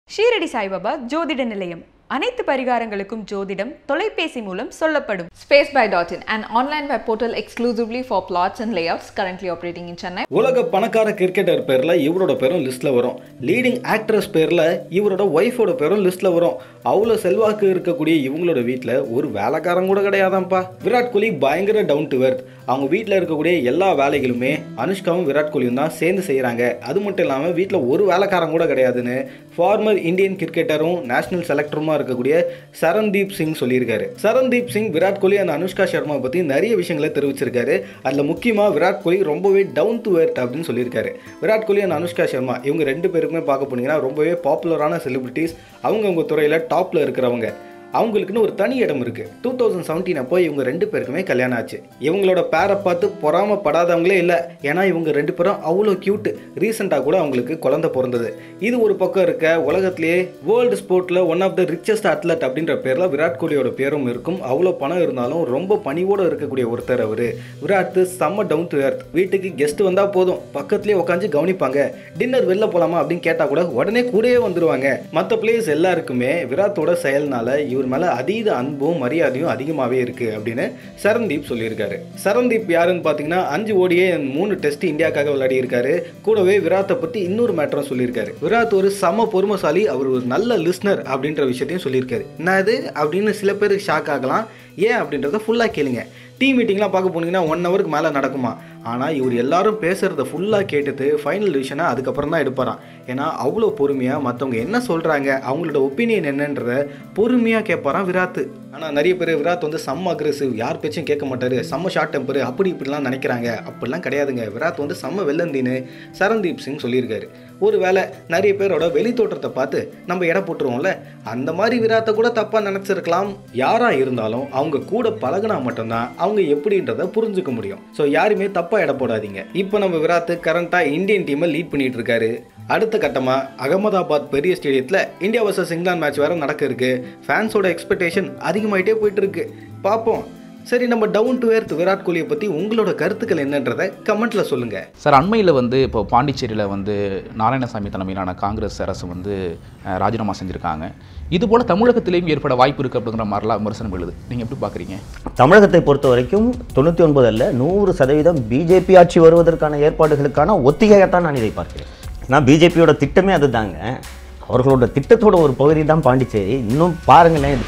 ஷீரடி சாய்பாபா ஜோதிட நிலையம் அனைத்து பரிகாரங்களுக்கும் ஜோதிடம் தொலைபேசி மூலம் சொல்லப்படும். SpaceBuy.in, an online web portal exclusively for plots and layouts, currently operating in Chennai. உலக பணக்கார கிரிக்கெட்டர் பேர்ல இவரோட பேரும் லிஸ்ட்ல வரும். லீடிங் ஆக்ட்ரஸ் பேர்ல இவரோட ஒய்ஃபோட பேரும் லிஸ்ட்ல வரும். அவ்வளவு செல்வாக்கு இருக்கக்கூடிய இவங்களோட வீட்டில் ஒரு வேலைக்காரன் கூட கிடையாதான்ப்பா. விராட் கோலி பயங்கர டவுன் டு எர்த். அவங்க வீட்டில் இருக்கக்கூடிய எல்லா வேலைகளுமே அனுஷ்காவும் விராட் கோலியும் தான் சேர்ந்து செய்கிறாங்க. அது மட்டும் இல்லாமல் வீட்டில் ஒரு வேலைக்காரன் கூட கிடையாதுன்னு ஃபார்மர் இந்தியன் கிரிக்கெட்டரும் நேஷனல் செலக்டருமா இருக்கக்கூடிய சரண்தீப் சிங் சொல்லியிருக்காரு. சரண்தீப் சிங் விராட் கோலி அண்ட் அனுஷ்கா சர்மா பற்றி நிறைய விஷயங்களை தெரிவிச்சிருக்காரு. அதில் முக்கியமாக விராட் கோலி ரொம்பவே டவுன் டு எர்த் அப்படின்னு சொல்லியிருக்காரு. விராட் கோலி அண்ட் அனுஷ்கா சர்மா இவங்க ரெண்டு பேருக்குமே பார்க்க போனீங்கன்னா ரொம்பவே பாப்புலரான செலிபிரிட்டிஸ். அவங்கவுங்க துறையில் டாப்பில் இருக்கிறவங்க. அவங்களுக்குன்னு ஒரு தனி இடம் இருக்குது. 2017 அப்போ இவங்க ரெண்டு பேருக்குமே கல்யாணம் ஆச்சு. இவங்களோட பேரை பார்த்து பொறாமப்படாதவங்களே இல்லை. ஏன்னா இவங்க ரெண்டு பேரும் அவ்வளோ க்யூட்டு. ரீசெண்டாக கூட அவங்களுக்கு குழந்தை பிறந்தது. இது ஒரு பக்கம் இருக்க, உலகத்திலேயே வேர்ல்டு ஸ்போர்ட்டில் one of the richest athlete அப்படின்ற பேரில் விராட் கோலியோட பேரும் இருக்கும். அவ்வளோ பணம் இருந்தாலும் ரொம்ப பணிவோடு இருக்கக்கூடிய ஒருத்தர் அவர். விராட் செம்ம டவுன் டு எர்த். வீட்டுக்கு கெஸ்ட் வந்தால் போதும், பக்கத்துலேயே உட்காந்து கவனிப்பாங்க. டின்னர் வெளில போகலாமா அப்படின்னு கேட்டால் கூட உடனே கூடயே வந்துடுவாங்க. மற்ற பிளேயர்ஸ் எல்லாருக்குமே விராட்டோட செயல்னால இவர் மேல அதீத அன்பும் மரியாதையும் அதிகமாகவே இருக்கு அப்படின்னு சரண்தீப் சொல்லியிருக்காரு. சரண்தீப் யாருன்னு பார்த்தீங்கன்னா 5 ஓடியே 3 டெஸ்ட் இந்தியாவுக்காக விளையாடி இருக்காரு. கூடவே விராட்டை பற்றி இன்னொரு மேட்டரும் சொல்லியிருக்காரு. விராட் ஒரு சம பொறுமைசாலி, அவர் ஒரு நல்ல லிஸ்னர் அப்படின்ற விஷயத்தையும் சொல்லியிருக்காரு. என்னது அப்படின்னு சில பேருக்கு ஷாக் ஆகலாம். ஏன் அப்படின்றத ஃபுல்லாக கேளுங்க. டீம் மீட்டிங்லாம் பார்க்க போனீங்கன்னா 1 ஹவருக்கு மேலே நடக்குமா. ஆனால் இவர் எல்லாரும் பேசுகிறத ஃபுல்லாக கேட்டுட்டு ஃபைனல் டிசிஷனை அதுக்கப்புறம் தான் எடுப்பாராம். ஏன்னா அவ்வளோ பொறுமையாக மற்றவங்க என்ன சொல்கிறாங்க, அவங்களோட ஒப்பீனியன் என்னன்றதை பொறுமையாக கேட்பாராம் விராட். ஆனால் நிறைய பேர் விராட் வந்து செம்ம அக்ரெசிவ், யார் பேச்சும் கேட்க மாட்டார், செம்ம ஷார்ட் டெம்பர் அப்படி இப்படிலாம் நினைக்கிறாங்க. அப்படிலாம் கிடையாதுங்க. விராட் வந்து செம்ம வெள்ளந்தின்னு சரண்தீப் சிங் சொல்லியிருக்காரு. ஒரு வேளை நிறைய பேரோட வெளி தோற்றத்தை பார்த்து நம்ம எடை போட்டுருவோம்ல, அந்த மாதிரி விராட்டை கூட தப்பாக நினச்சிருக்கலாம். யாராக இருந்தாலும் அவங்க கூட பழகினா மட்டும்தான் அவங்க எப்படின்றத புரிஞ்சுக்க முடியும். ஸோ யாருமே தப்பாக எடை போடாதீங்க. இப்போ நம்ம விராட் கரண்ட்டாக இந்தியன் டீமை லீட் பண்ணிட்டு இருக்காரு. அடுத்த கட்டமாக அகமதாபாத் பெரிய ஸ்டேடியத்தில் இந்தியா வர்சஸ் இங்கிலாந்து மேட்ச் வேறு நடக்க இருக்கு. ஃபேன்ஸோட எக்ஸ்பெக்டேஷன் அதிகமாகிட்டே போயிட்டு இருக்கு. பார்ப்போம். சரி, நம்ம டவுன் டு எர்த் விராட் கோலியை பற்றி உங்களோட கருத்துக்கள் என்னன்றதை கமெண்ட்டில் சொல்லுங்கள். சார், அண்மையில் இப்போ பாண்டிச்சேரியில் நாராயணசாமி தலைமையிலான காங்கிரஸ் அரசு ராஜினாமா செஞ்சுருக்காங்க. இதுபோல் தமிழகத்திலேயும் ஏற்பட வாய்ப்பு இருக்குது அப்படிங்கிற மாதிரிலாம் விமர்சனம் எழுது. நீங்கள் எப்படி பார்க்குறீங்க? தமிழகத்தை பொறுத்த வரைக்கும் 99 அல்ல 100% பிஜேபி ஆட்சி வருவதற்கான ஏற்பாடுகளுக்கான ஒத்திகையாகத்தான் நான் இதை பார்க்கிறேன். நான் பிஜேபியோட திட்டமே அதுதாங்க. அவர்களோட திட்டத்தோட ஒரு பகுதி தான் பாண்டிச்சேரி. இன்னும் பாருங்களேன்,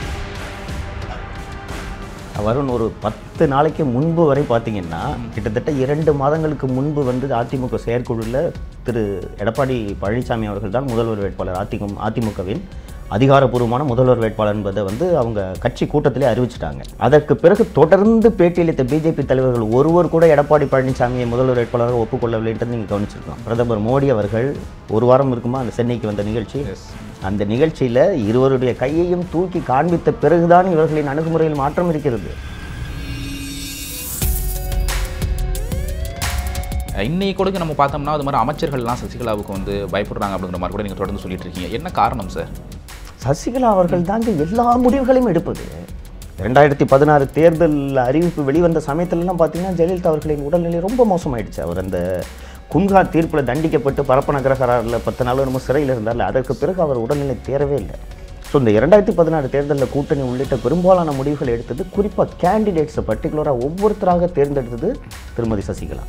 வரும் ஒரு 10 நாளைக்கு முன்பு வரை பார்த்தீங்கன்னா கிட்டத்தட்ட 2 மாதங்களுக்கு முன்பு அதிமுக செயற்குழுவில் திரு எடப்பாடி பழனிசாமி அவர்கள் தான் முதல்வர் வேட்பாளர். அதிமுகவின் அதிகாரப்பூர்வமான முதல்வர் வேட்பாளர் என்பதை அவங்க கட்சி கூட்டத்திலே அறிவிச்சிட்டாங்க. அதற்கு பிறகு தொடர்ந்து பேட்டியளித்த பிஜேபி தலைவர்கள் ஒருவர் கூட எடப்பாடி பழனிசாமியை முதல்வர் வேட்பாளராக ஒப்புக்கொள்ளவில்லைன்றது நீங்கள் கவனிச்சிருக்கோம். பிரதமர் மோடி அவர்கள் ஒரு வாரம் இருக்குமா அந்த சென்னைக்கு வந்த நிகழ்ச்சி, அந்த நிகழ்ச்சியில் இருவருடைய கையையும் தூக்கி காண்பித்த பிறகுதான் இவர்களின் அணுகுமுறையில் மாற்றம் இருக்கிறது. இன்னைக்கு கூட நம்ம பார்த்தோம்னா அது மாதிரி அமைச்சர்கள்லாம் சசிகலாவுக்கு பயப்படுறாங்க அப்படிங்கிற மாதிரி கூட நீங்கள் தொடர்ந்து சொல்லிட்டு இருக்கீங்க. என்ன காரணம் சார்? சசிகலா அவர்கள் தாங்க எல்லா முடிவுகளையும் எடுப்பது. 2016 தேர்தல் அறிவிப்பு வெளிவந்த சமயத்திலலாம் பார்த்தீங்கன்னா ஜெயலலிதா அவர்களின் உடல்நிலை ரொம்ப மோசமாயிடுச்சு. அவர் அந்த குன்ஹா தீர்ப்பில் தண்டிக்கப்பட்டு பரப்பன கிரகராரில் 10 நாள் நம்ம சிறையில் இருந்தார். அதற்கு பிறகு அவர் உடல்நிலை தேரவே இல்லை. ஸோ இந்த 2016 தேர்தலில் கூட்டணி உள்ளிட்ட பெரும்பாலான முடிவுகள் எடுத்தது, குறிப்பாக கேண்டிடேட்ஸை பர்டிகுலராக ஒவ்வொருத்தராக தேர்ந்தெடுத்தது திருமதி சசிகலா.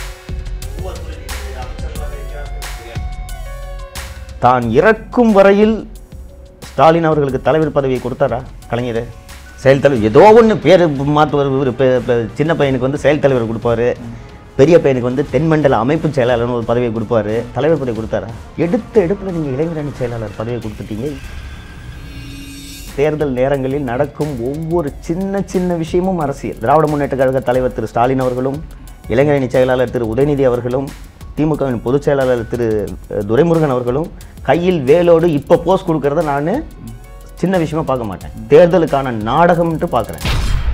தான் இறக்கும் வரையில் ஸ்டாலின் அவர்களுக்கு தலைவர் பதவியை கொடுத்தாரா கலைஞர்? செயல் தலைவர் ஏதோ ஒன்று பேர் மாற்றுவார். சின்ன பையனுக்கு செயல் தலைவர் கொடுப்பாரு, பெரிய பையனுக்கு தென்மண்டல அமைப்பு செயலாளர்னு ஒரு பதவியை கொடுப்பாரு. தலைவர் பதவி கொடுத்தாரா? எடுத்த எடுப்பில் நீங்கள் இளைஞரணி செயலாளர் பதவியை கொடுத்துட்டீங்க. தேர்தல் நேரங்களில் நடக்கும் ஒவ்வொரு சின்ன சின்ன விஷயமும் அரசியல். திராவிட முன்னேற்ற கழக தலைவர் திரு ஸ்டாலின் அவர்களும், இளைஞரணி செயலாளர் திரு உதயநிதி அவர்களும், திமுகவின் பொதுச் செயலாளர் திரு துரைமுருகன் அவர்களும் கையில் வேலோடு இப்போ போஸ்ட் கொடுக்கறத நான் சின்ன விஷயமா பார்க்க மாட்டேன். தேர்தலுக்கான நாடகம்ன்ட்டு பார்க்குறேன்.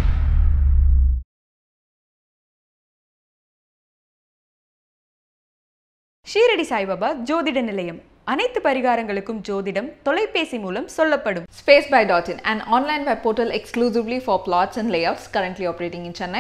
ஷீரடி சாய்பாபா ஜோதிட நிலையம் அனைத்து பரிகாரங்களுக்கும் ஜோதிடம் தொலைபேசி மூலம் சொல்லப்படும். SpaceBuy.in, an online web portal exclusively for plots and layouts, currently operating in Chennai.